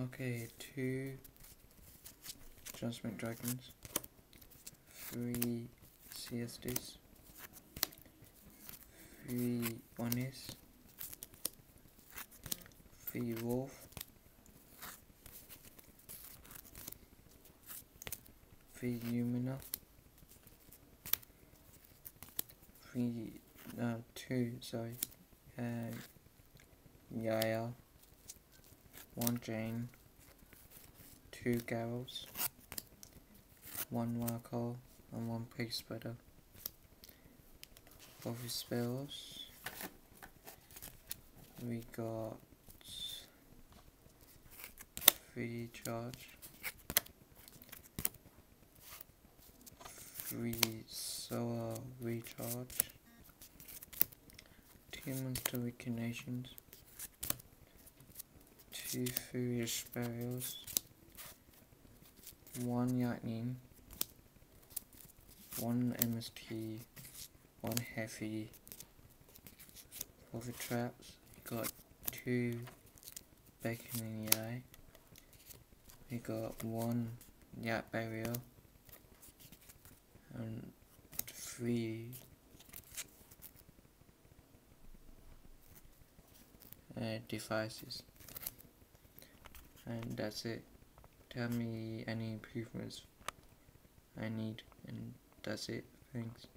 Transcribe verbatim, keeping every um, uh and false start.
Okay, two judgement dragons, three C S Ds, three bunnies, three wolf, three Lumina, three, no, two, sorry, uh, Yaya, one Jane, two Garrels, one Marco, and one Pig Spreader. For the spells, we got three charge, three solar recharge, two monster recognitions, two furious burials, one lightning, one M S T, one heavy. For the traps, we got two bacon in the eye, we got one yak barrier, and three uh, devices. And that's it. Tell me any improvements I need, and that's it. Thanks.